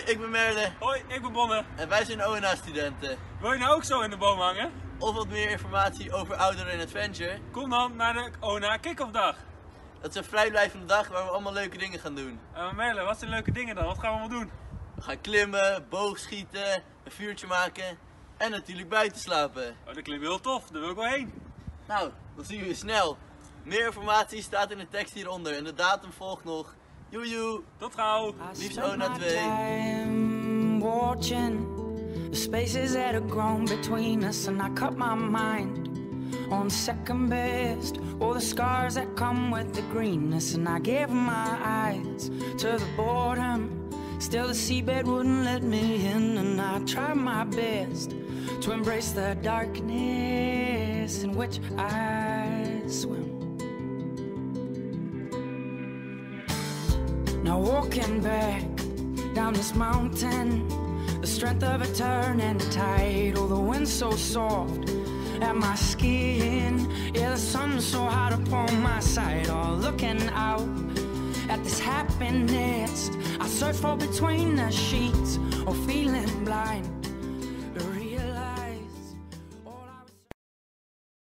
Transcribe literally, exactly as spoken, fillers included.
ik ben Merle. Hoi, ik ben Bonne. En wij zijn O N A-studenten. Wil je nou ook zo in de boom hangen? Of wat meer informatie over Outdoor and Adventure? Kom dan naar de O N A Kick-Off dag. Dat is een vrijblijvende dag waar we allemaal leuke dingen gaan doen. Uh, Merle, wat zijn leuke dingen dan? Wat gaan we allemaal doen? We gaan klimmen, boogschieten, een vuurtje maken en natuurlijk buiten slapen. Oh, dat klinkt heel tof, daar wil ik wel heen. Nou, dan zien we je snel. Meer informatie staat in de tekst hieronder en de datum volgt nog. Joejoe! Tot gauw! Liefst O N A twee. The spaces that have grown between us, and I cut my mind on second best. All the scars that come with the greenness, and I gave my eyes to the boredom. Still the seabed wouldn't let me in, and I tried my best to embrace the darkness in which I swim. Now walking back down this mountain, the strength of a turning tide. Oh, the wind so soft at my skin. Yeah, the sun so hot upon my side. Oh, looking out at this happiness I search for between the sheets. Oh, feeling blind